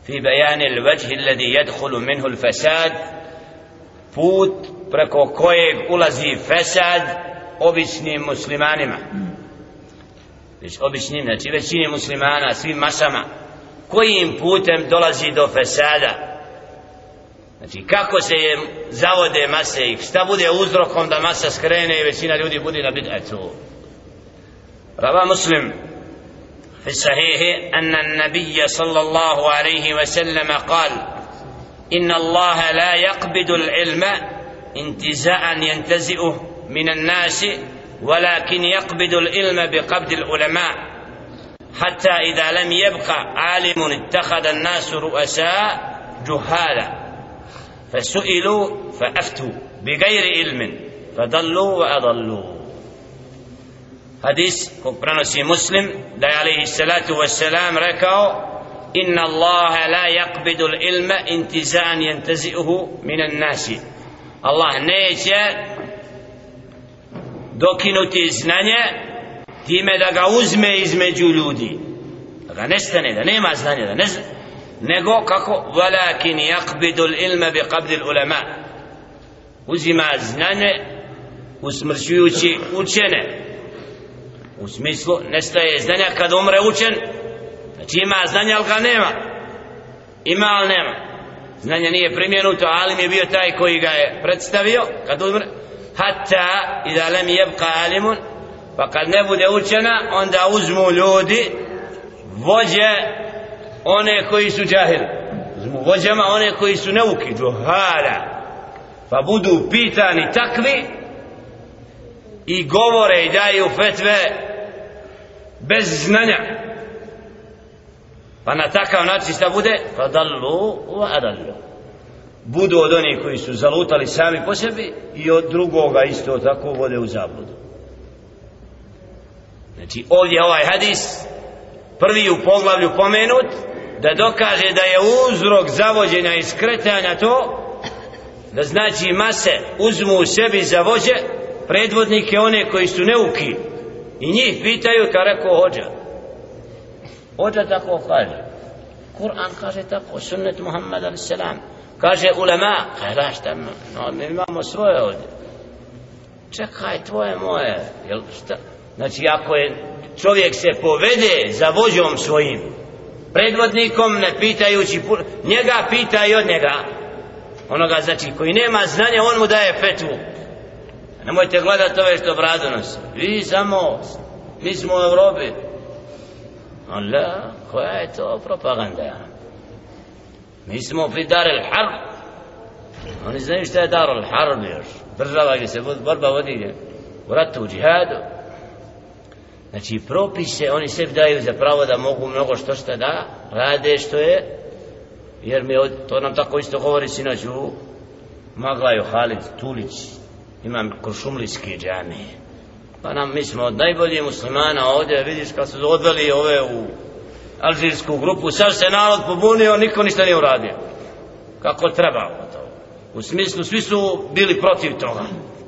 في بيان الوجه الذي يدخل منه الفساد, put preko kojeg ulazi fesad običnim muslimanima, već običnim, znači većini muslimana, svim masama, kojim putem dolazi do fesada, znači kako se zavode mase i šta bude uzrokom da masa skrene i većina ljudi bude na bid'atu. Rava Muslim في الصحيح أن النبي صلى الله عليه وسلم قال إن الله لا يقبض العلم انتزاعا ينتزئه من الناس ولكن يقبض العلم بقبض العلماء حتى إذا لم يبق عالم اتخذ الناس رؤساء جهالا فسئلوا فأفتوا بغير علم فضلوا وأضلوا. Hadis kog prenosi Muslim da je alejhi salatu vesselam rekao inna Allaha la yaqbidu al-ilma intiza'an yantazi'uhu min an-nasi. Allah neće dokinuti znanje time da ga uzme između ljudi, da ga nestane, da nema znanja, da ne zna, nego kako walakin yaqbidu al-ilma biqabdi al-ulama, uzima znanje usmrćujući učene. U smislu, nestaje znanja kad umre učen, znači ima znanja, ali ga nema. Ima, ali nema. Znanje nije primjenuto, alim je bio taj koji ga je predstavio, kad umre. Hatta, idha lam yabqa alimun, pa kad ne bude učena, onda uzmu ljudi, vođe, one koji su džahili. Uzmu vođama one koji su neuki, džuhala. Pa budu pitani takvi i govore i daju fetve bez znanja, pa na takav način šta bude? Fadallu wa adallu, budu od onih koji su zalutali sami po sebi i od drugoga isto tako vode u zabludu. Znači ovdje ovaj hadis prvi u poglavlju pomenut da dokaže da je uzrok zavođenja i skretanja to da znači mase uzmu u sebi za vođe predvodnike one koji su neuki i njih pitaju, kao rekao hođa tako kaže, Kur'an kaže tako, sunnet Muhammed a.s. kaže ulema, kaže šta, no, mi imamo svoje ovdje, čekaj tvoje moje, jel šta? Znači ako je čovjek se povede za vođom svojim predvodnikom ne pitajući njega, pita i od njega onoga, znači koji nema znanja, on mu daje fetvu. Nemojte gledati ove što bradu nosi, vi samo, mi smo u Evropi. Allah, koja je to propaganda? Mi smo pri Darul Harb, oni znaju šta je Darul Harb još, država gdje se borba vodi u ratu, u džihadu. Znači propise oni sebi daju za pravo da mogu mnogo što da rade što je, jer mi to nam tako isto govori sinoć u Maglaju Halid Tulić, imam Kuršumlijski džamije, pa nam, mi smo od najboljih muslimana ovdje, vidiš kad su odveli ove u alžirsku grupu, sad se narod pobunio, niko ništa nije uradio kako treba to. U smislu svi su bili protiv toga,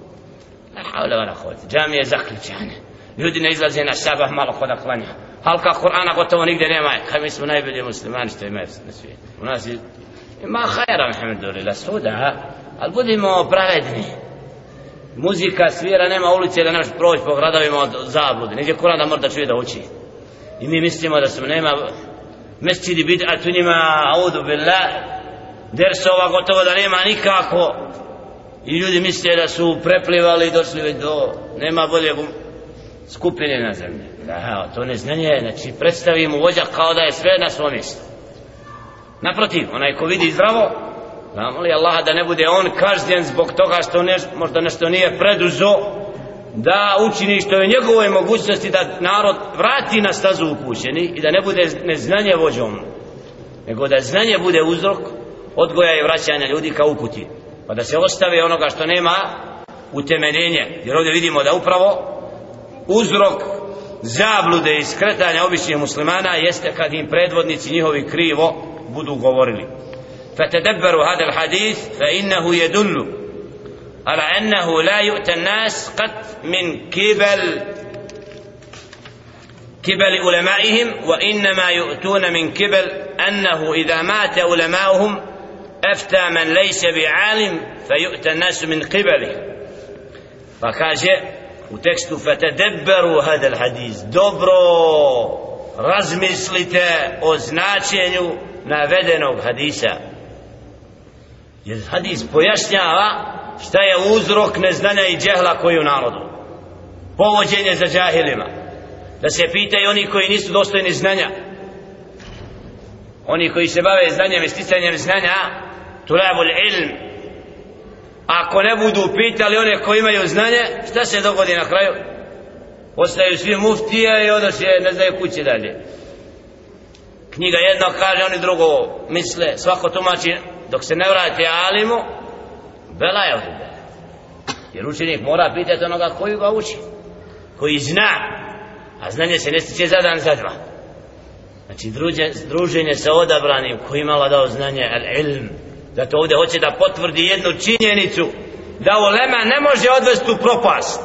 džamije zaključane, ljudi ne izlaze na sabah malo kod da klanja, halka Kur'ana gotovo nigdje nema, kaj mi smo najbolji muslimani što imaju na svijetu. U nas ima hajra, alhamdulillah, svuda, ali budimo pravedni. Muzika svira, nema ulice da nemaš proći po gradovima od zablude, nigdje Kur'an da mora da čuje da uči. I mi mislimo da smo nema mesčidi bid'at u njima, audu billah, dersova gotovo da nema nikako. I ljudi misle da su preplivali i došli do, nema bolje skupine na zemlji. Da, to neznanje, znači predstavimo vođa kao da je sve na svom mjestu. Naprotiv, onaj ko vidi zdravo, da moli Allaha da ne bude on kažnjen zbog toga što možda nešto nije preduzo, da učini što je njegove mogućnosti da narod vrati na stazu upućeni i da ne bude neznanje vođom, nego da znanje bude uzrok odgoja i vraćanja ljudi ka uputi, pa da se ostave onoga što nema utemeljenje, jer ovdje vidimo da upravo uzrok zablude i skretanja običnih muslimana jeste kad im predvodnici njihovi krivo budu govorili. فتدبروا هذا الحديث فإنه يدل على أنه لا يؤتى الناس قط من قبل كبل علمائهم وإنما يؤتون من كبل أنه إذا مات علماؤهم أفتى من ليس بعالم فيؤتى الناس من قبله. فكاجه u tekstu فتدبروا هذا الحديث, dobro razmislite o značenju navedenog hadisa, jer hadis pojašnjava šta je uzrok neznanja i džehla koji u narodu, povođenje za džahilima, da se pitaju oni koji nisu dostojni znanja, oni koji se bave znanjem i sticanjem znanja, tulabul ilm. Ako ne budu pitali one koji imaju znanje, šta se dogodi na kraju? Ostaju svi muftije i onda se ne znaju kući dalje. Knjiga jedno kaže, oni drugo misle, svako tumači, dok se ne vrati alimu, bela je ovdje. Jer učenik mora pitati onoga koji ga uči, koji zna, a znanje se ne stiče za dan, za dva. Znači druženje sa odabranim koji imala dao znanje, al-ilm. Zato ovdje hoće da potvrdi jednu činjenicu, da ulema ne može odvesti u propast,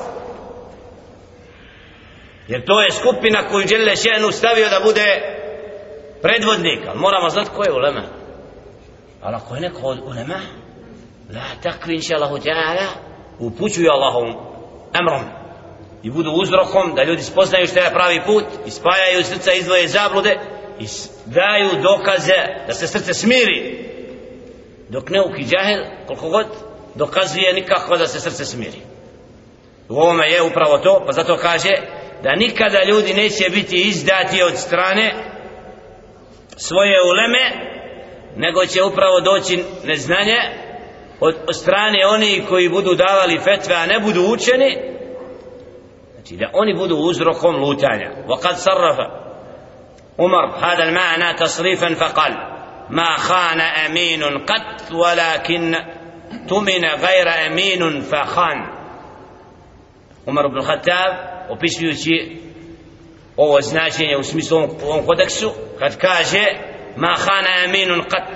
jer to je skupina koju Đelle še'nu stavio da bude predvodnik. Ali moramo znati ko je ulema. Ali ako je neko od ulema, la takvi inša Allahu ta'ala, upućuju Allahom emrom i budu uzrokom da ljudi spoznaju što je pravi put i spajaju srca, izdvoje zablude i daju dokaze da se srce smiri. Dok neuki džahil, koliko god dokazuje, nikako da se srce smiri. U ovome je upravo to, pa zato kaže da nikada ljudi neće biti izdati od strane svoje uleme, nego će upravo doći neznanje od strane oni koji budu davali fetve, a ne budu učeni, znači da oni budu uzrokom lutanja. وقد صرف عمر هذا المعنى تصريفا فقال ما خان أمين قط ولكن تمن غير أمين فخان. Umar ibn Khattab, opisujući ovo značenje u smislu ovom kodeksu, kad kaže ma khana aminun qat,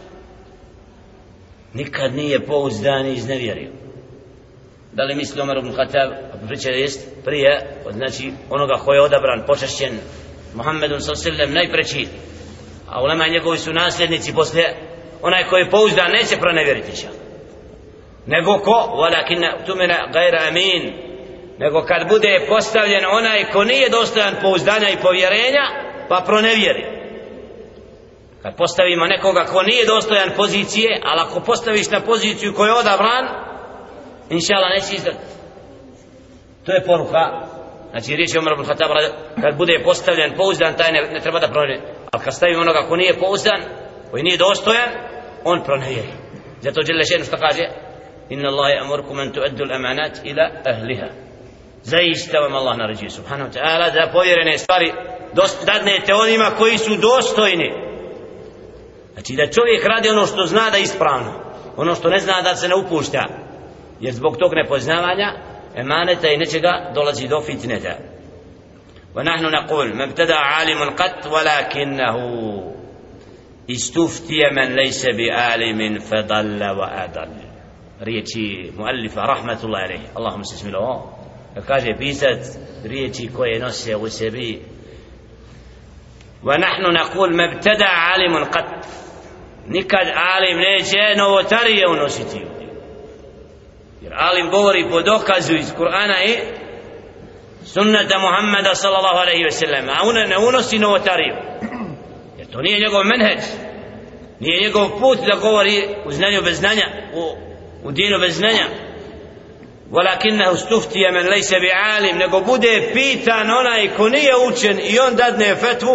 nikad nije pouzdan i iznevjerio. Da li misli Umar ibn Khattab, priča jest prije, znači onoga koji je odabran, počašćen Muhammedun sallallahu najpreći, a ulema njegovi su nasljednici poslije, onaj koji je pouzdan neće pronevjeriti će, nego ko walakin tumina gajra amin, nego kad bude postavljen onaj ko nije dostojan pouzdanja i povjerenja, pa pronevjeri. Kad postavimo nekoga ko nije dostojan pozicije, ali ako postaviš na poziciju koju je odabran, inša Allah neće izdati. To je poruka. Znači riječ je Umar ibn Khattab, kad bude postavljen pouzdan, taj ne treba da pronevjeri. Ali kad stavimo onoga ko nije pouzdan, koji nije dostojan, on pronevjeri. Zato Đelle še'nu što kaže, inna Allahe amurkum an tuaddu al-amanat ila ahliha. Zaista vam Allah naređuje subhanahu wa ta'ala da povjerene stvari dadnete onima koji su dostojni. Znači da čovjek radi ono što zna da je ispravno, ono što ne zna da se ne upušta, jer zbog tog nepoznavanja emaneta i nečega dolazi do fitneta. ونحن نقول ما ابتدع عالم قط ولكنه استفتي من ليس بعالم فضل وأضل. riječi muallifa rahmatullahi alejhi, Allahumma salli ala. Kaže pisac riječi koje nose u sebi ونحن نقول ما ابتدع عالم قط, nikad alim neće novotarije unositi, jer alim govori po dokazu iz Kur'ana i sunnata Muhammeda sallallahu alaihi ve sellem, a ona ne unosi novotariju, jer to nije njegov menheđ, nije njegov put da govori u znanju bez znanja, u dinu bez znanja. ولكنه استفتي من ليس بعالم, nego bude pitan onaj ko nije učen i on dadne fetvu,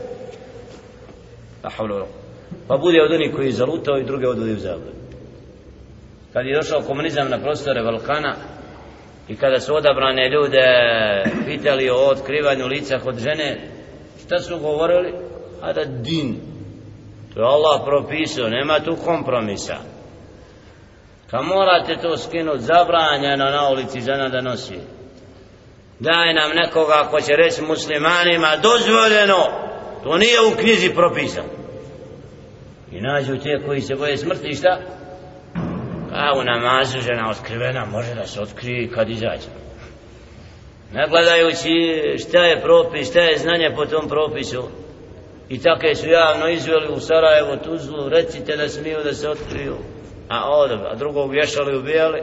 pa bude od onih koji zalutao i druge odvode u zabludu. Kad je došao komunizam na prostore Balkana i kada su odabrane ljude pitali o otkrivanju lica kod žene, šta su govorili? A da din, to je Allah propisao, nema tu kompromisa. Kad morate to skinuti, zabranjeno na ulici žena da nosi. Daj nam nekoga ko će reći muslimanima dozvoljeno, to nije u knjizi propisano. I nađu te koji se boje smrti, šta? A u namazu žena otkrivena može da se otkrije kad izađe. ne gledajući šta je propis, šta je znanje po tom propisu. I take su javno izveli u Sarajevo, Tuzlu, recite da smiju da se otkriju, a drugog vješali, ubijali.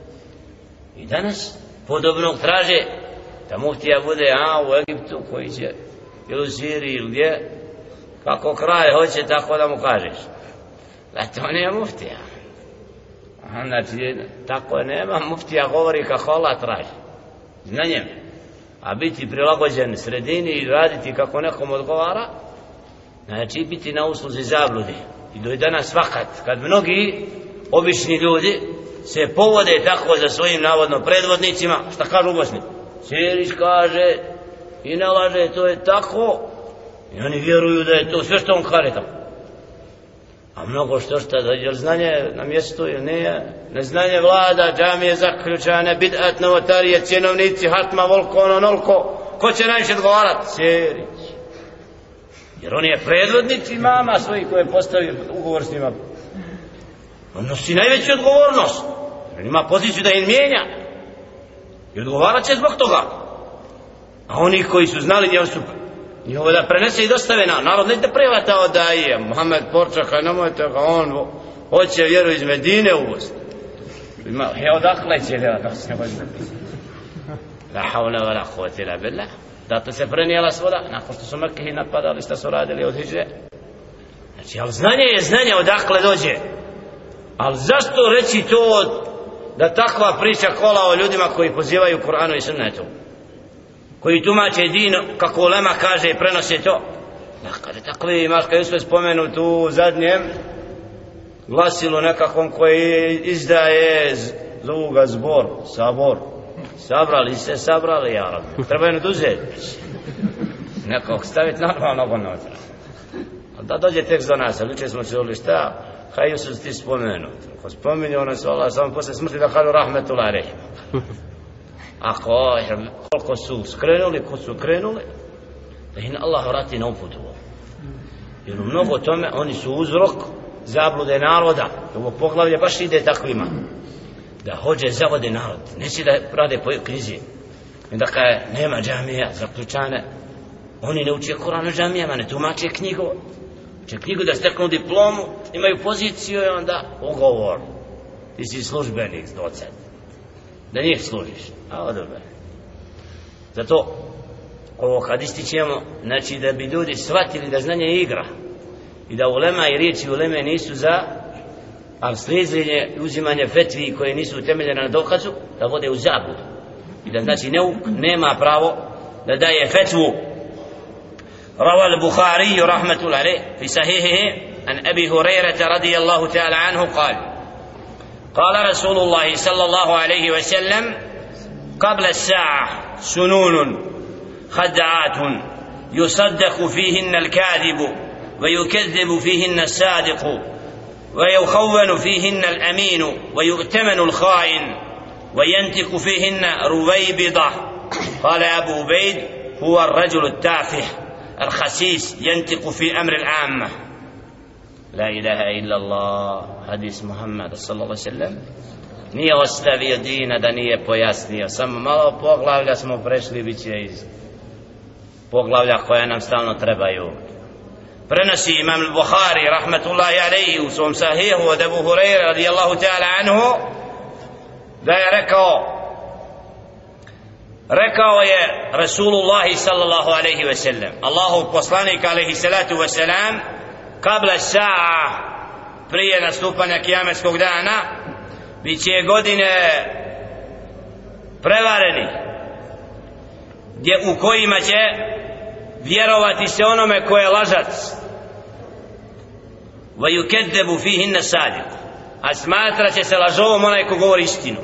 I danas podobnog traže da muftija bude u Egiptu koji će, ili u Siriji ili gdje, kako kraj hoće tako da mu kažeš. Da to nije muftija. Znači, tako nema, muftija govori kako Allah traži, znanjem. A biti prilagođen sredini i raditi kako nekom odgovara, znači biti na usluzi zabludi. I do danas fakat, kad mnogi obični ljudi se povode tako za svojim navodno predvodnicima, šta kažu u Bosni? Sirić kaže i ne laže, to je tako. I oni vjeruju da je to sve što on kaže tako. A mnogo što je znanje na mjestu ili nije, neznanje vlada, džamije zaključane, bid'at, novotarije, cjenovnici, hatma, volko, ono, nolko. Ko će najviše odgovarati? Sirić. Jer on je predvodnik imama svojih koje postavio ugovor s njima. On nosi najveću odgovornost. On ima poziciju da im mijenja. I odgovarat će zbog toga. A oni koji su znali gdje su njihovo da prenese i dostave na narod, neće prevatao da je Mohamed Porčaka, nemojte ga, on hoće vjeru iz Medine u Bosnu. Odakle će da se ne može napisati. La havla wa la quwwata illa billah. Zato se prenijela svoda, nakon što su Mekke napadali, što su radili od hidže. Znači, ali znanje je znanje odakle dođe. Ali zašto reći to da takva priča kola o ljudima koji pozivaju Kur'anu i sunnetu, koji tumače din kako ulema kaže i prenose to? Kada takvi imaš, kada je sve spomenut u zadnjem glasilu nekakvom koji izdaje, zovu ga zbor, sabor. Sabrali, ja radim. Treba jedno duzeti. Nekog staviti normalno unutra. Da dođe tekst do nas, ali jučer smo čuli šta, hajde su ti spomenut. Ako spominju nas Allah samo posle smrti da kažu rahmetullah alejhi. Ako koliko su skrenuli, ko su krenuli, da ih Allah vrati na uputu. Jer u mnogo tome oni su uzrok zablude naroda. Ovo poglavlje baš ide takvima. Da hođe zavode narod, neće da rade po krizi. I da kaže, nema džamija zaključane. Oni ne uče Kur'an u džamijama, ne tumače knjigu. Uče knjigu da steknu diplomu, imaju poziciju i onda ugovor. Ti si službenik, docent. Da njih služiš. A odobre. Zato, ovo kad ističemo, znači da bi ljudi shvatili da znanje je igra. I da ulema i riječi uleme nisu za slijedzenje i uzimanje fetvi koje nisu utemeljene na dokazu, da vode u zabludu. I da znači nema pravo da daje fetvu. Rawa al-Bukhari rahmatullahi alayh fi sahihihi an Abi Hurairah radijallahu ta'ala anhu قال رسول الله صلى الله عليه وسلم قبل الساعة سنون خدعات يصدق فيهن الكاذب ويكذب فيهن الصادق ويخون فيهن الأمين ويؤتمن الخائن وينطق فيهن رويبضة. قال أبو عبيد هو الرجل التافه الخسيس ينطق في أمر العامة. لا إله إلا الله. Hadis Muhammeda sallallahu alejhi ve sellem nije ostavio dina da nije pojasnio. Samo malo poglavlja smo prešli, bit će iz poglavlja koja nam stalno trebaju. Prenosi imam al-Bukhari rahmatullahi alejhi u svom sahihu od Abu Hurajre radijallahu ta'ala anhu da je rekao je Rasulullah sallallahu alejhi ve sellem, Allahov poslanik alejhi salatu ve selam, qabla sa'a, prije nastupanja kijametskog dana, bit će godine prevareni u kojima će vjerovati se onome ko je lažac, wa yukaddabu fihinna sadiq, a smatra će se lažovom onaj ko govori istinu,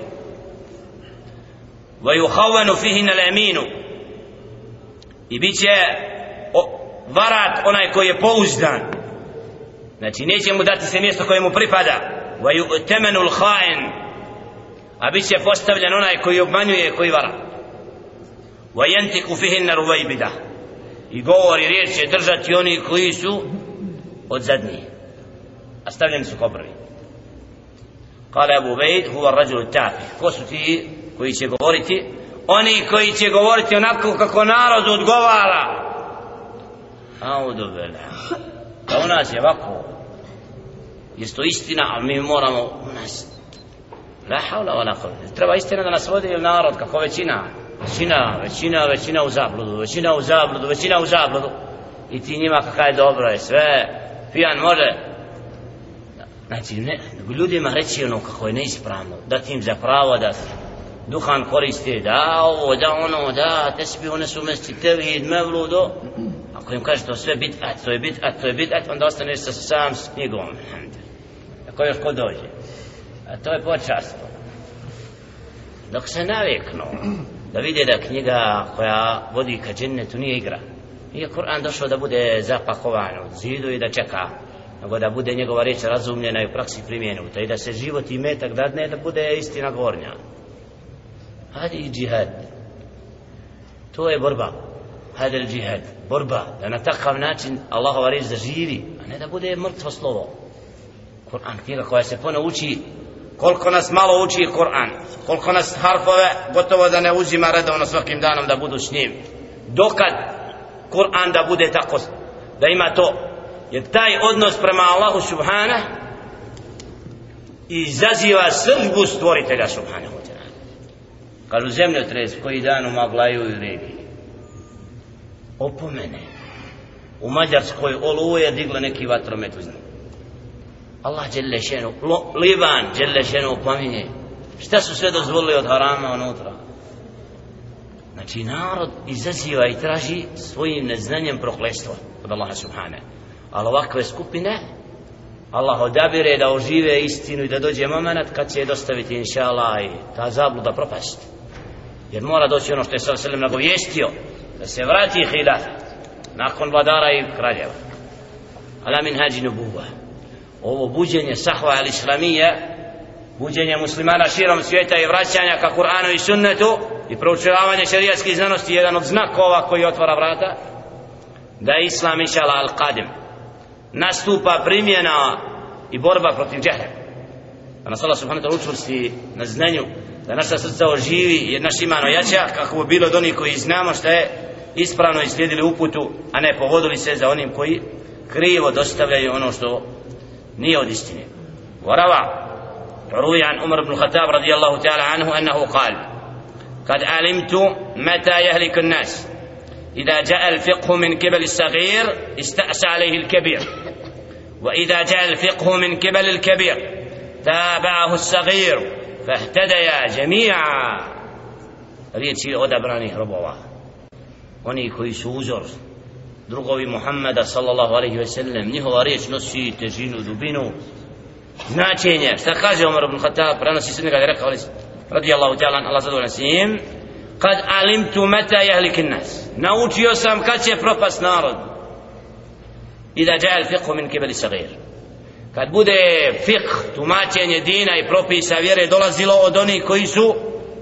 wa yukhawwanu fihinna al-aminu, i bit će varat onaj koji je pouzdan, znači neće mu dati se mjesto koje mu pripada, wa yu'tamanu al-kha'in, a bit će postavljen onaj koji obmanjuje, koji vara, wa yantiqu fihinna ruwaybidah, i govori riječ će držati oni koji su od zadnjih, a stavljeni su kao prvi. Kale Abu Ubejd huwa ar-rajul at-tafih, ko su ti koji će govoriti oni koji će govoriti onako kako narod odgovara. Audu bela. Da u nas je ovako. Jest to istina, ali mi moramo u nas. La havla wa la quwwata. Treba istina da nas vodi narod kako većina u zabludu. I ti njima kakaj dobro je sve. Pijan može. Znači, ljudima reći ono kako je neispravno, dati im za pravo da duhan koriste, da ovo, da ono, da tesbih, one su mesti tevhid, mevludo. Ako im kaže to sve bid'at, to je bid'at, onda ostaneš sam s knjigom. Ako još ko dođe. A to je počast. Dok se naviknu da vide da knjiga koja vodi ka džennetu nije igra. Nije Kur'an došao da bude zapakovan od zidu i da čeka, nego da bude njegova riječ razumljena i u praksi primjenuta i da se život i metak dadne da bude istina gornja. Hadi i džihad. To je borba. Hadi il džihad. Borba. Da na takav način Allahova riječ zaživi, a ne da bude mrtvo slovo. Kur'an, knjiga koja se puno uči. Koliko nas malo uči Kur'an, koliko nas harfove gotovo da ne uzima redovno svakim danom da budu s njim. Dokad Kur'an da bude tako, da ima to. Jer taj odnos prema Allahu subhana izaziva sržbu stvoritelja subhanahu wa ta'ala. Kažu zemljotres koji dan u Maglaju i regiji. Opomene. U Mađarskoj oluje digle neki vatromet uz njim. Allah dželle šenu, Liban dželle šenu pominje. Šta su sve dozvolili od harama unutra? Znači narod izaziva i traži svojim neznanjem prokletstvo od Allaha subhane. Ali ovakve skupine Allah odabire da ožive istinu i da dođe moment kad će je dostaviti inša Allah i ta zabluda propast. Jer mora doći ono što je sallallahu alejhi ve sellem nagovijestio, da se vrati hilafet nakon vladara i kraljeva. Ala minhaji nubuwa. Ovo buđenje sahva al-islamija, buđenje muslimana širom svijeta i vraćanja ka Kur'anu i sunnetu i proučavanje šerijatskih znanosti je jedan od znakova koji otvara vrata da je islam inšallah al-qadim. Nastupa primjena i borba protiv džehla. Da nas Allah subhanahu wa ta'ala učvrsti na znanju, da naša srca oživi jer naš iman ojača kako bi bilo od onih koji znamo šta je ispravno i slijedili uputu, a ne povodili se za onim koji krivo dostavljaju ono što nije od istine. Warava روي عن عمر بن الخطاب رضي الله تعالى عنه أنه قال قد علمت متى يهلك الناس إذا جاء الفقه من قبل الصغير استأسى عليه الكبير وإذا جاء الفقه من قبل الكبير تابعه الصغير فاهتديا جميعا. riječi odabranih robova, oni koji su uzor drugovi Muhammeda sallallahu alaihi ve sellem, njihova riječ nosi težinu, dubinu, značenje. Šta kaže Umar ibn Khattab, prenosi se njega da je rekao radijallahu ta'ala, Allah zadovoljan s njim, kad alimtu meta jahlikin nas, naučio sam kad će propast narod, i da ja'a al-fiqhu min qibali sagir, kad bude fiqh, tumačenje dina i propisa vjere dolazilo od onih koji su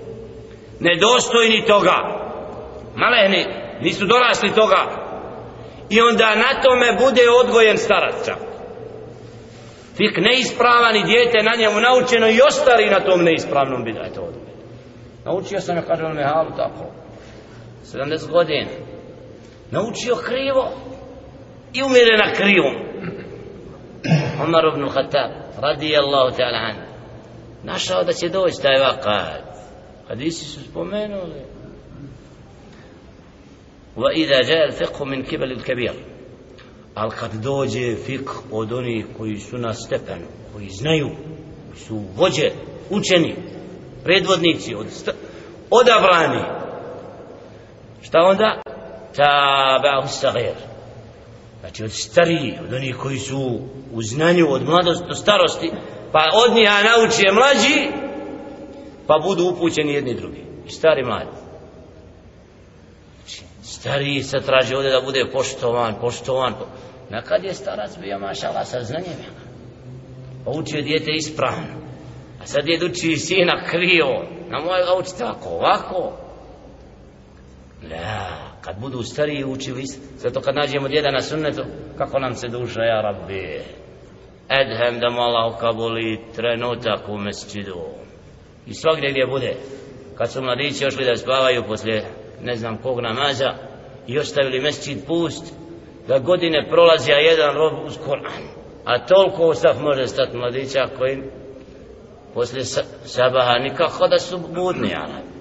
nedostojni toga, malehni, nisu dorasli toga, i onda na tome bude odgojen starac čak. Fik neispravan i dijete na njemu naučeno i ostali na tom neispravnom bid'atu. Naučio sam je, kaže on me halu tako 70 godina, naučio krivo i umire na krivom. Umar ibn Khattab radijallahu ta'ala anhu našao da će doći taj vakat, hadisi su spomenuli. وإذا جاء الفقه من قبل الكبير, ali kad dođe fiqh od onih koji su na stepenu, koji znaju, koji su vođe, učeni, predvodnici, odabrani, šta onda? Tabahu sagir, znači od stariji, od onih koji su u znanju od mladosti do starosti, pa od njih nauče mlađi, pa budu upućeni jedni drugi, i stari mladi. Stariji se traži ovdje da bude poštovan. Nekad je starac bio mašala sa znanjem, pa učio dijete ispravno, a sad je uči sina krivo, na moje ga učiti ovako. Da, kad budu stariji učili, zato kad nađemo djeda na sunnetu, kako nam se duša, ja rabbi, edhem da mu Allah ukabuli trenutak u mesčidu, i svakdje gdje bude, kad su mladići ošli da spavaju poslije ne znam kog namaza i ostavili mesdžid pust, da godine prolazi, a jedan rob uz Kur'an, a toliko u saf može stati mladića koji poslije sabaha nikako da su budni,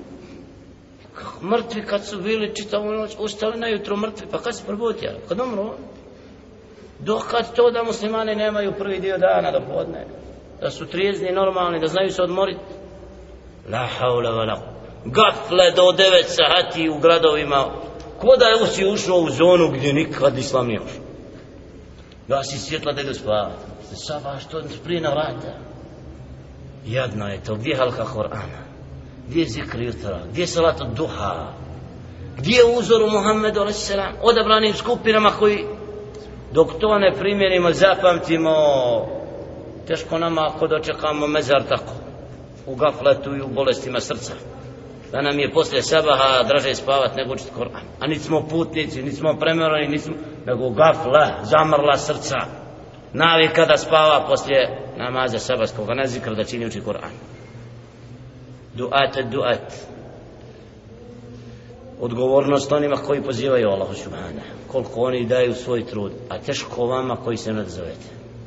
mrtvi kad su bili čitavu noć, ustali na jutro mrtvi, pa kad se probudili, kad umru, dokad to da muslimani nemaju prvi dio dana do podne, da su trijezni, normalni, da znaju se odmoriti. La haula wa la gafle do 9 sati u gradovima, ko da je si ušao u zonu gdje nikad islam nije ušao. Gasi svjetla da idu spavati, sabah što prije na vrata. Jadno je to, gdje je halka Kur'ana, gdje je zikr jutra, gdje je salat od duha, gdje je uzor u Muhammedu a.s. odabranim skupinama koji dok to ne primjenimo, zapamtimo, teško nama ako dočekamo mezar tako u gafletu i u bolestima srca, da nam je poslije sabaha draže spavat nego učiti Kur'an, a niti smo putnici, niti smo premorani, nego gafla, zamrla srca, navika da spava poslije namaza sabatskog, a ne zikr da čini uči Kur'an. Duat, odgovornost onima koji pozivaju Allahu subhanahu, koliko oni daju svoj trud, a teško vama koji se ne odzovete,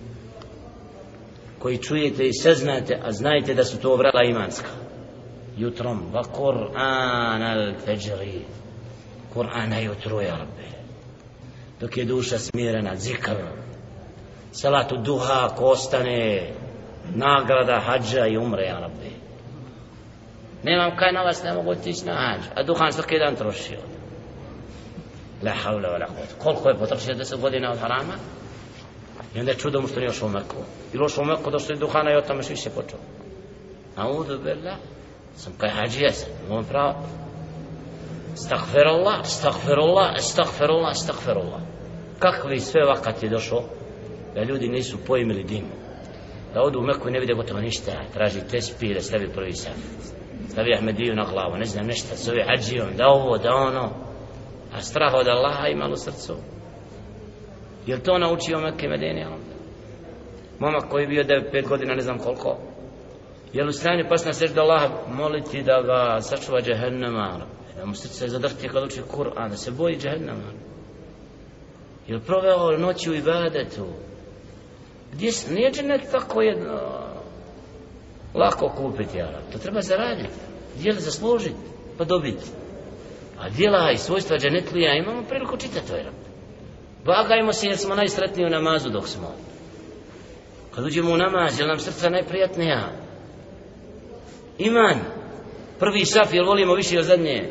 koji čujete i saznate, a znajte da su to vrela imanska. Jutrom, va Kur'an al-fajri, Kur'ana jutru, ja Rabbi, dok je duša smirena, zikr, salatu duha, ko ostane, nagrada hađa i umre, ja Rabbi. Nemam kaj na vas, ne mogu otići na hađ, a duhan svaki dan trošio. La havla wa la quwwata. Koliko je potrošio 10 godina od harama? I onda je čudo mu što nije ošao u Meku. Ili ošao u Meku došli duhana i od tamo više počeo. Audu billah, sam kaj hađija sam, imam pravo. Astaghfirullah, astaghfirullah, astaghfirullah, astaghfirullah. Kakvi sve vakat je došao da ljudi nisu pojmili din. Da odu u Meku i ne vide gotovo ništa, traži tespih da stavi prvi saf, stavi Ahmediju na glavu, ne znam nešto, zove hađijom, da ovo, da ono, a strah od Allaha ima u srcu. Jel to naučio Mekke Medine? Momak koji je bio 9-5 godina, ne znam koliko, jel u stanju pas na seždu Allaha moliti da ga sačuva džehennema, da mu srce zadrhti kad uči Kur'an, da se boji džehennema? Jel proveo noći u ibadetu? Nije džennet tako jedno lako kupiti, to treba zaraditi, djela zaslužiti pa dobiti, a djela i svojstva džennetlija imamo priliku čitati to. Vagajmo se jer smo najsretniji u namazu dok smo, kad uđemo u namaz jer nam srca najprijatnija, iman, prvi saf jer volimo više od zadnje,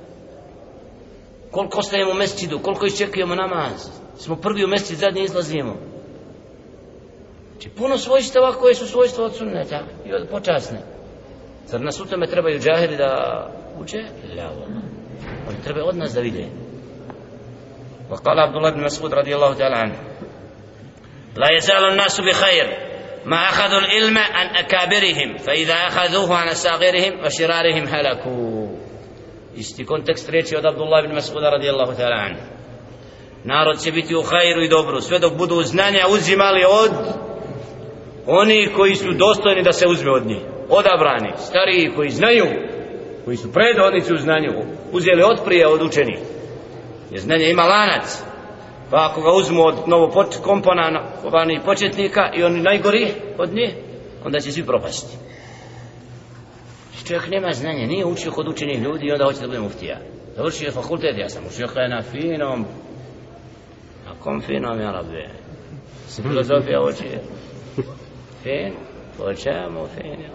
koliko ostajemo u mesčidu, koliko iščekujemo namaz, smo prvi u mesčid, zadnji izlazimo. Znači puno svojstava koje su svojstva od sunneta i od počasne. Zar nas u tome trebaju džahili da uče? La, oni treba od nas da vide. وقال عبد الله بن مسعود رضي الله تعالى عنه لا يزال الناس بخير ما أخذوا العلم عن أكابرهم فإذا أخذوه عن أصاغرهم وشرارهم هلكوا. Isti kontekst riječi od Abdullah ibn Mas'uda radijallahu ta'ala anhu. Narod će biti u hajru i dobru sve dok budu znanja uzimali od oni koji su dostojni da se uzme od njih, odabrani, stariji koji znaju, koji su predvodnici u znanju, uzeli otprije od učenih, jer znanje ima lanac, pa ako ga uzmu od novokomponovanih početnika i oni najgori od njih, onda će svi propasti. Čovjek nema znanja, nije učio kod učenih ljudi i onda hoće da bude muftija. Završio je fakultet, ja sam učio na finom, na kom finom, ja Rabbi, si filozofija učio. Fin, po čemu fin, ja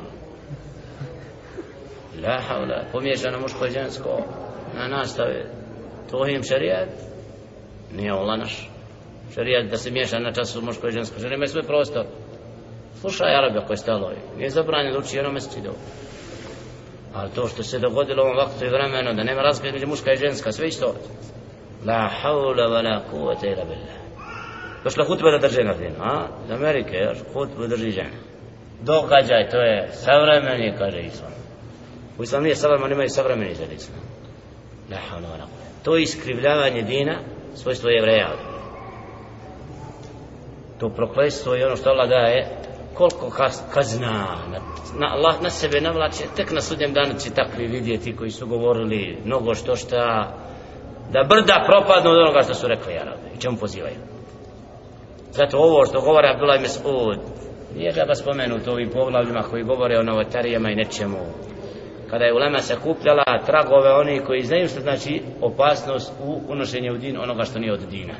La havla, pomiješano muško i žensko na nastavi, to im šarijat, nije Allah naš šarijat da se miješa na času muško i žensko, žene imaju svoj prostor. Slušaj Arabi ako je stalo, nije zabranjeno da uči jedno mesčidu. Ali to što se dogodilo u ovom vaktu i vremenu, da nema razgleda među muška i ženska, sve isto. La havla wa la kuvvete illa billah. Došla hutba da drže na dinu, a? Iz Amerike, još hutbu drži žena. Događaj, to je savremeni, kaže Islam. U Islam nije savremen, imaju savremeni za Islam. La havla wa la kuvvete. To je iskrivljavanje dina, svojstvo Jevreja. To prokletstvo i ono što Allah daje, koliko kazna Allah na sebe navlače, tek na sudnjem danu će takvi vidjeti koji su govorili mnogo šta da brda propadnu od onoga što su rekli Arabi i čemu pozivaju. Zato ovo što govore Abdullah ibn Mas'ud nije ga spomenuti u ovim poglavljima koji govore o novotarijama i nečemu. Kada je ulema sakupljala tragove oni koji znaju što znači opasnost u unošenju u din onoga što nije od dina.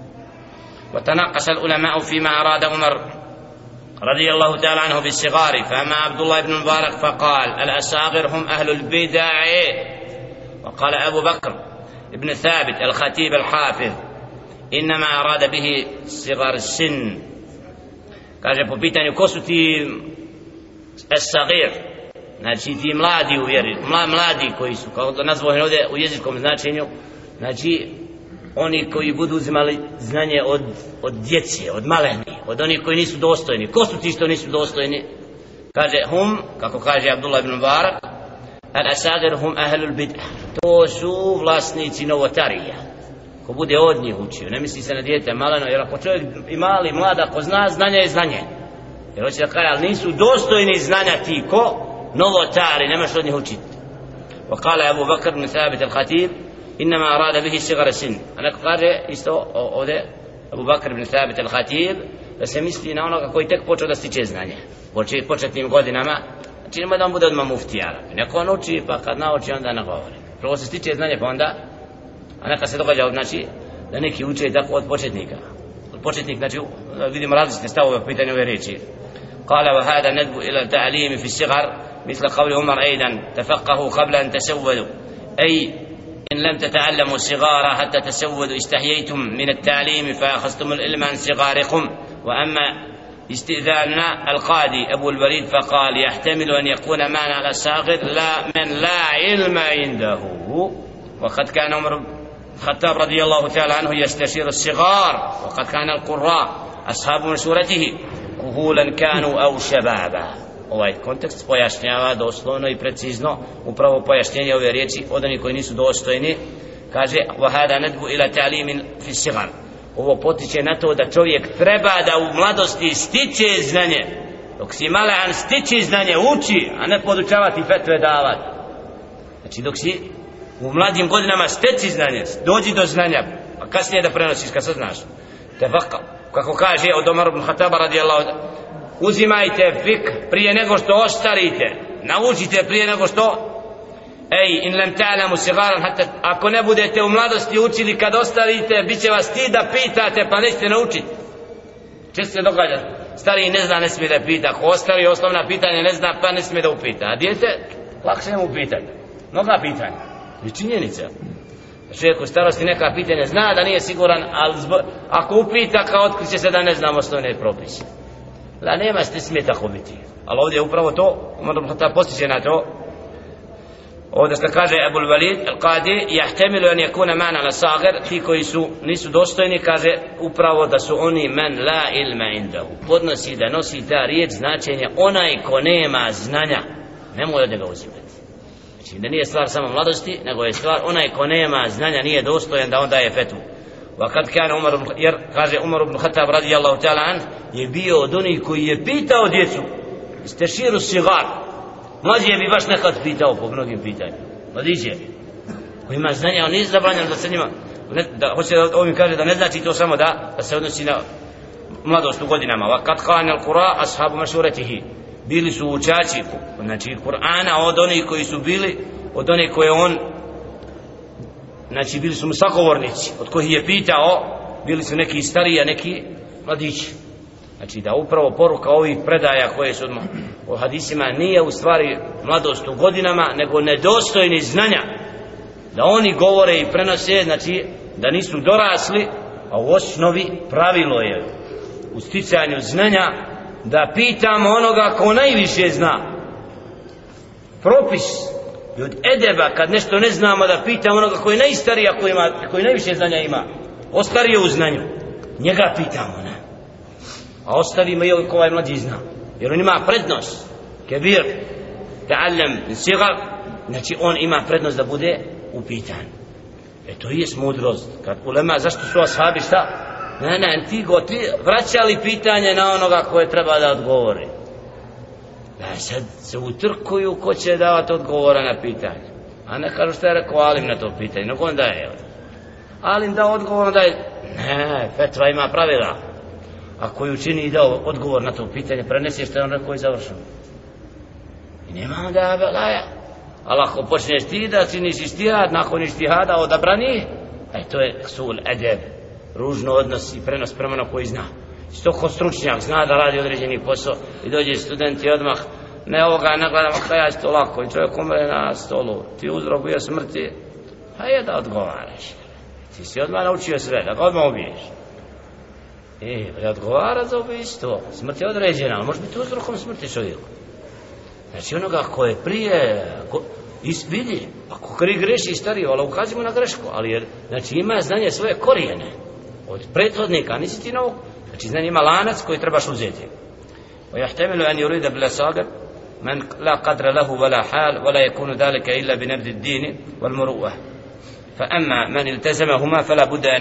وتناقش العلماء فيما أراد عمر رضي الله تعالى عنه بالصغار فأما عبد الله بن المبارك فقال الأصاغر هم أهل البدع وقال أبو بكر ابن ثابت الخطيب الحافظ إنما أراد به صغار السن. kaže po pitanju ko su ti as-sagir, znači ti mladi u vjeri, mladi koji su, kao to nazvao ovdje u jezičkom značenju, znači oni koji budu uzimali znanje od djece, od maleni, od onih koji nisu dostojni. Ko su ti što nisu dostojni? Kaže hum, kako kaže Abdullah ibn Mubarak, al-asagir hum ahlul bid'ah, to su vlasnici novotarija. Ko bude od njih učio, ne misli se na dijete maleno, jer ako čovjek i mali, mlad, ako zna, znanje je znanje. Jer hoće da kaže, ali nisu dostojni znanja ti ko novotari, nemaš od njih učiti. وقال أبو بكر بن ثابت الخطيب إنما أراد به صغر السن. أنا kaže isto ovdje Abu Bakr ibn Thabit al-Khatib da se misli na onoga koji tek počeo da stiče znanje početnim godinama, znači nema da on bude odmah muftijara, neko on uči pa kad nauči onda ne govori, prvo se stiče znanje pa onda, a neka se događa znači da neki uče tako od početnika. Početnik, znači vidimo različite stavove u pitanju ove riječi. قال وهذا ندب إلى التعليم في الصغر مثل قول عمر أيضا تفقهوا قبل أن تسودوا أي إن لم تتعلموا الصغار حتى تسودوا استحييتم من التعليم فأخذتم العلم عن صغاركم. وأما استئذاننا القاضي أبو الوليد فقال يحتمل أن يكون معنى على الصاغر لا من لا علم عنده. وقد كان عمر الخطاب رضي الله تعالى عنه يستشير الصغار وقد كان القراء أصحاب مشورته كهولا كانوا أو شبابا. Ovaj kontekst pojašnjava doslovno i precizno upravo pojašnjenje ove riječi od onih koji nisu dostojni. Kaže وَهَذَا نَدْبُ إِلَى تَعْلِيمٍ فِي الصِّغَرِ. Ovo potiče na to da čovjek treba da u mladosti stiče znanje. Dok si malen stiči znanje, uči, a ne podučavati fetve davati. Znači dok si u mladim godinama steci znanje, dođi do znanja, a kasnije da prenosiš kad saznaš. Kako kaže od Omar ibn Khattaba radijallahu anhu, uzimajte fik prije nego što ostarite, naučite prije nego što in lam ta'lamu sigaran, ako ne budete u mladosti učili kad ostarite, bit će vas stid da pitate pa nećete naučiti. Često se događa, stariji ne zna, ne smije da pita, ako ostari osnovna pitanja ne zna pa ne smije da upita, a dijete lakše mu pitati, mnoga pitanja i činjenica. Čovjek u starosti neka pitanja zna da nije siguran, ali ako upita kao otkriće se da ne znam osnovne propise. La nema ste smije tako biti. Ali ovdje je upravo to, Umar ibn Khattab postiže na to. Ovdje što kaže Abul Walid al-Qadi, yahtamilu an yakuna ma'na al-sagir, ti koji nisu dostojni, kaže upravo da su oni men la ilma indahu. Podnosi da nosi ta riječ značenje onaj ko nema znanja, nemoj od njega uzimati. Znači da nije stvar samo mladosti, nego je stvar onaj ko nema znanja, nije dostojan da on daje fetvu. Vakad kana Umar, jer kaže Umar ibn Khattab radijallahu ta'ala an, je bio od onih koji je pitao djecu isteširu sigar. Mlađe bi baš nekad pitao po mnogim pitanjima. Mladiće koji ima znanja, on nije zabranjen da se njima hoće da ovim kaže da ne znači to samo da se odnosi na mladost u godinama. Vakad kana al-Qur'a ashabu mashuratihi, bili su učači znači Kur'ana od onih koji su bili, od onih koje on, znači bili su mu sagovornici od kojih je pitao, bili su neki stariji, a neki mladići. Znači da upravo poruka ovih predaja koje su o hadisima nije u stvari mladost u godinama, nego nedostojni znanja, da oni govore i prenose, znači da nisu dorasli, a u osnovi pravilo je u sticanju znanja da pitamo onoga ko najviše zna. Propis i od edeba kad nešto ne znamo da pitamo onoga koji je najstariji, koji najviše znanja ima, ostarije u znanju, njega pitamo, ne? A ostavimo i ovaj koji mlađi zna, jer on ima prednost. Kebir ta'allam sigar, znači on ima prednost da bude upitan. To je mudrost. Kad ulema, zašto su ashabi šta? Ne, ti vraćali pitanje na onoga koje treba da odgovori. Sad se utrkuju ko će davati odgovora na pitanje. A ne kažu što je rekao alim na to pitanje, nego on daje. Alim da odgovor daje. Ne, fetva ima pravila. Ako je učini i dao odgovor na to pitanje, prenesi što je on rekao i završeno. I nema onda belaja. Ali ako počneš ti da činiš istihad, nakon istihada odabrani, to je sul edeb, ružno odnos i prenos prema na koji zna. Isto ko stručnjak zna da radi određeni posao i dođe student i odmah ne ovoga nagledam, kada je to lako i čovjek umre na stolu, ti uzrok bio smrti, a je da odgovaraš. Ti si odmah naučio sve, da ga odmah ubiješ. Da odgovara za ubijstvo, smrt je određena, ali može biti uzrokom smrti čovjeku. Znači onoga ko je prije vidi, ako greši stario, ali ukazimo na grešku, ali znači ima znanje svoje korijene od prethodnika, nisi ti novog, znači znanje ima lanac koji trebaš uzeti. ويحتمل أن يريد بالأصابع من لا قدر له ولا حال ولا يكون ذلك إلا بنبذ الدين والمروءة فأما من التزمهما فلا بد أن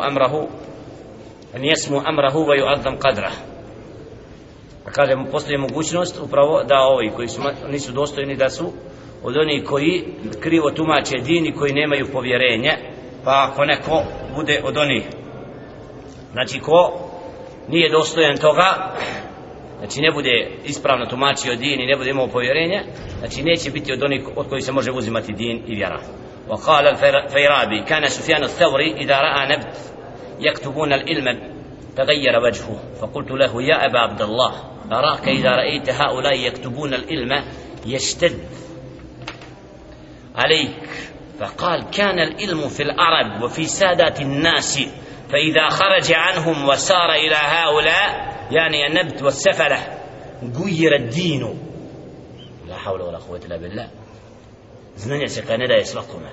يسمو أمره ويعظم قدره. Kažemo, postoji mogućnost upravo da ovi koji nisu dostojni da su od onih koji krivo tumače din i koji nemaju povjerenje, pa ako neko bude od onih, znači ko nije dostojan toga, znači ne bude ispravno tumačio din i ne bude imao povjerenje, znači neće biti od onih od kojih se može uzimati din i vjera. وقال الفيرابي كان سفيان الثوري إذا رأى نبت يكتبون العلم تغير وجهه فقلت له يا أبا عبد الله أراك إذا رأيت هؤلاء يكتبون العلم يشتد عليك فقال كان العلم في العرب وفي سادات الناس فإذا خرج عنهم وسار إلى هؤلاء يعني النبت والسفلة غير الدين. لا حول ولا قوة إلا بالله. znanje se kad ne daje svakome.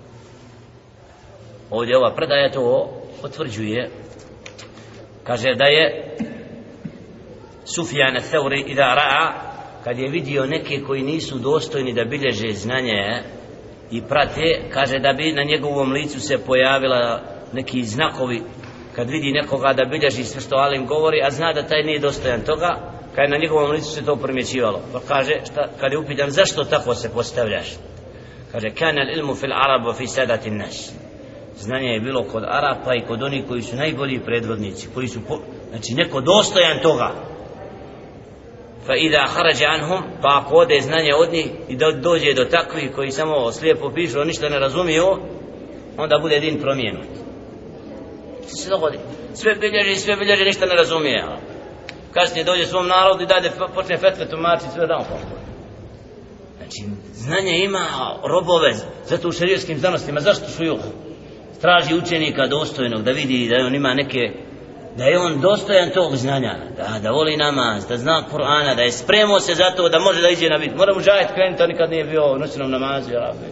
Ovdje ova predaja to potvrđuje. Kaže da je Sufjan al-Thawri idha ra'a, kad je vidio neke koji nisu dostojni da bilježe znanje i prate, kaže da bi na njegovom licu se pojavila neki znakovi, kad vidi nekoga da bilježi sve što alim govori, a zna da taj nije dostojan toga, kad na njegovom licu se to primjećivalo. Pa kaže, kad je upitan zašto tako se postavljaš, kaže kana al-ilmu fil arab wa fi sadati an-nas. Znanje je bilo kod Arapa i kod onih koji su najbolji predvodnici, koji su znači neko dostojan toga. Fa idha kharaja anhum, pa ako ode znanje od njih i dođe do takvih koji samo slijepo pišu, ništa ne razumiju, onda bude din promijenut. Što se dogodi? Sve bilježi, ništa ne razumije. Kasnije dođe svom narodu i počne fetve tumačiti sve dan. Znači, znanje ima robove, zato u šerijskim znanostima, zašto šujuh traži učenika dostojnog, da vidi da on ima neke, da je on dostojan tog znanja, da voli namaz, da zna Kur'ana, da je spremao se za to da može da iđe na vid. Mora muđahid krenuti, on nikad nije bio u noćnom namazu.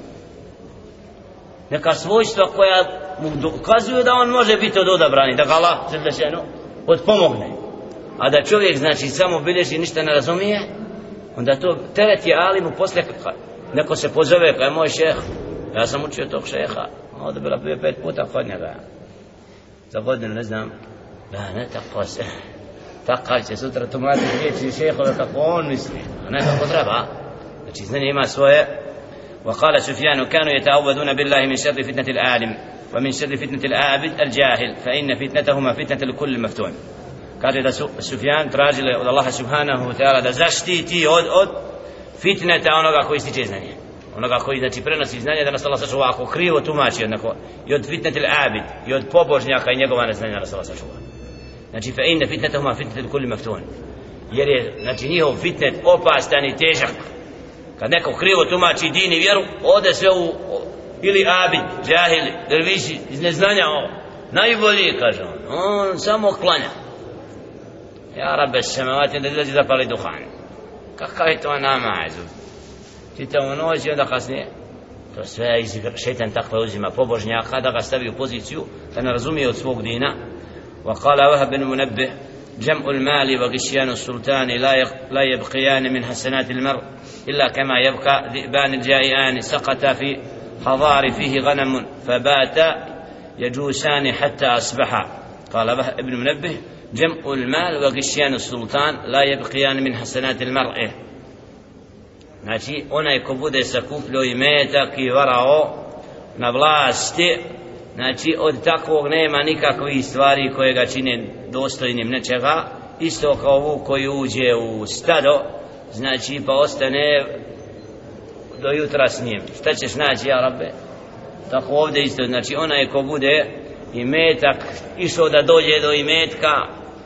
Neka svojstva koja mu dokazuju da on može biti od odabrani, da ga Allah odpomogne. A da čovjek znači samo bilježi, ništa ne razumije, onda to teret je alimu. Poslije neko se pozove kao je moj šeh, ja sam učio tog šeha, ovdje bila bio 5 puta kod njega za godinu, ne znam, ne tako se takav će sutra tumačiti riječi šehove kako on misli, a ne kako treba. Znači znanje ima svoje. وقال سفيان كانوا يتعوذون بالله من شر فتنة العالم ومن شر فتنة العابد الجاهل فإن فتنتهما فتنة لكل مفتون. kaže da su Sufjan tražili od Allaha subhanahu wa ta'ala da zaštiti od fitneta onoga koji stiče znanje, onoga koji znači prenosi znanje, da nas Allah sačuva ako krivo tumači jednako, i od fitnetil abid, i od pobožnjaka i njegova neznanja, da nas Allah sačuva. Znači fa inna fitnetahuma fitnetul kulli maftun, jer je znači njihov fitnet opastan i težak. Kad neko krivo tumači din i vjeru, ode sve u ili abid, džahili, derviši iz neznanja, najbolji, kaže on samo klanja. Ja rabbe semavati, da izađe zapali duhan. Kakav je to namaz? Čitavu noć i onda kasnije. To sve šeitan takve uzima pobožnjaka da ga stavi u poziciju da ne razumije od svog dina. وقال وهب بن منبه جمع المال وغشيان السلطان لا يبقيان من حسنات المرء إلا كما يبقى ذئبان الجائعان سقط في حضار فيه غنم فبات يجوسان حتى أصبحا. قال ابن منبه جمع المال وغشيان السلطان لا يبقيان من حسنات المرء. Znači onaj ko bude sakupljao imetak i varao na vlasti, znači od takvog nema nikakvih stvari koje ga čine dostojnim nečega, isto kao vuk koji uđe u stado, znači pa ostane do jutra s njim. Šta ćeš naći, ja Rabbe? Tako ovdje isto, znači onaj ko bude imetak išao da dođe do imetka,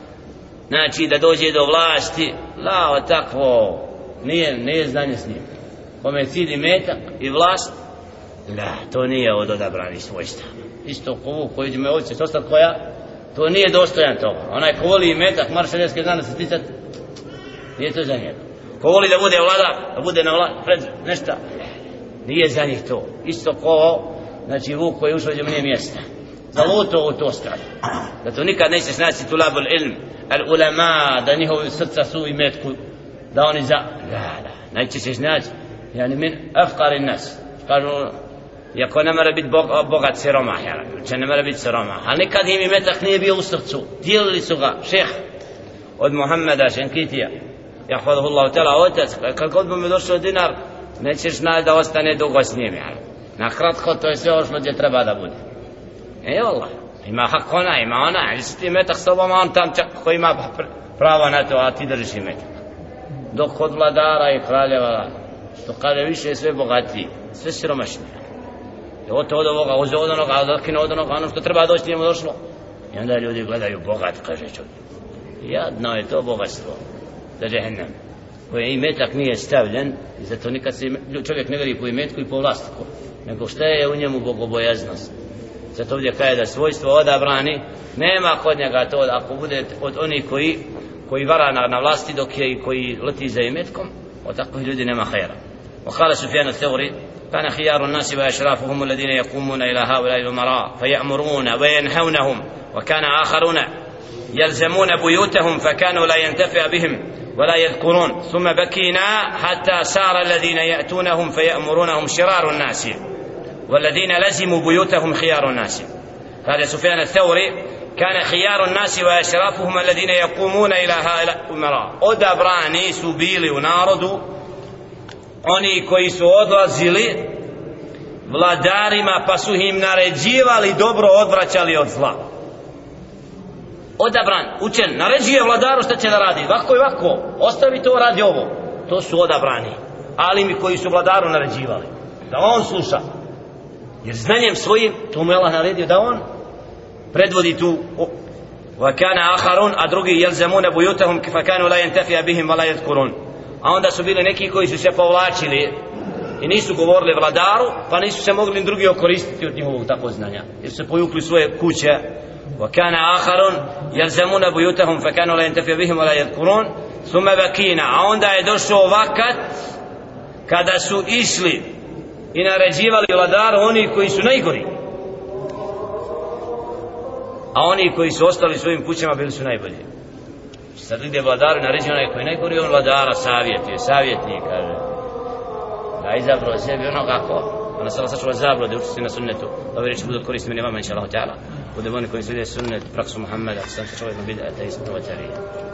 znači da dođe do vlasti, lao takvo nije znanje s njim. Kome je cilj imetak i vlast, da, to nije od odabranih svojstva. Isto ko vuk koji me ovdje će ostati koja, to nije dostojan toga. Onaj ko voli imetak, maršaljerske dana se sticati, nije to za njega. Ko voli da bude vladar, da bude na pred nešto, nije za njih to. Isto ko, znači vuk koji ušao gdje mu nije mjesta, zalutao u to stanje. Zato nikad nećeš naći tulabul ilm, al ulama, da njihovi srca su imetku, da oni nećeš naći, yani min afqari nas. Kažu, iako ne mora biti bogat siromah, ne mora biti siromah, ali nikad im imetak nije bio u srcu. Dijelili su ga šeh od Muhammeda Šenkitija, jahvaduhullahu tala, otac, kad god bi mi došao dinar, nećeš naći da ostane dugo s njim. Na kratko, to je sve ošlo gdje treba da bude. Allah, ima hak ona, ima ona, ili si ti imetak s tobom, on tam čak ko ima pravo na to, a ti držiš imetak. Dok kod vladara i kraljeva, što kada više je sve bogatiji, sve siromašnije. Oto od ovoga, uze od onoga, zakine od onoga, ono što treba doći njemu došlo. I onda ljudi gledaju bogat, kaže čovjek. Jadno je to bogatstvo za džehennem, koje imetak nije stavljen, i zato nikad se čovjek ne veri po imetku i po vlastiku, nego šta je u njemu bogobojaznost. Zato ovdje kaže da svojstvo odabrani nema kod njega to, ako bude od onih koji vara na vlasti, dok je i koji leti za imetkom, od takvih ljudi nema hajra. وقال سفيان الثوري كان خيار الناس وأشرافهم الذين يقومون إلى هؤلاء الأمراء فيأمرون وينهونهم وكان آخرون يلزمون بيوتهم فكانوا لا ينتفع بهم ولا يذكرون ثم بكينا حتى صار الذين يأتونهم فيأمرونهم شرار الناس والذين لزموا بيوتهم خيار الناس. هذا سفيان الثوري كان خيار الناس وأشرافهم الذين يقومون إلى هؤلاء الأمراء. odabrani su bili u narodu oni koji su odlazili vladarima pa su im naređivali dobro, odvraćali od zla. Odabran, učen, naređuje vladaru šta će da radi, ovako i ovako, ostavi to, radi ovo. To su odabrani, ali mi koji su vladaru naređivali, da on sluša, jer znanjem svojim to mu je Allah naredio da on predvodi tu. وَكَانَ آخَرُونَ, a drugi يَلْزَمُونَ بُيُوتَهُمْ فَكَانُوا لَا يَنْتَفِيَ بِهِمْ وَلَا يَذْكُرُونَ. A onda su bili neki koji su se povlačili i nisu govorili vladaru, pa nisu se mogli drugi okoristiti od njihovog takvog znanja, jer su povukli svoje kuće. وَكَانَ آخَرٌ يَلْزَمُونَ بُيُوتَهُمْ فَكَانُوا لَا يَنْتَفِيَ بِهِمْ وَلَا يَذْكُرُونَ ثُمَّ بَكِينَ. A onda je došao vakat kada su išli i naređivali vladaru oni koji su najgori, a oni koji su ostali svojim kućama bili su najbolji. Sad ide vladaru, naređuje onaj koji najgori, on vladara savjetnik, kaže da izabrao sebi ono kako, a nas Allah sačuva zablude, učiti na sunnetu, da ove reči budu korisni meni vama, inša Allah ta'ala, budemo oni koji slijede sunnet, praksu Muhammeda, sam sačuva jedno bid'ata i sunnetu vatarije.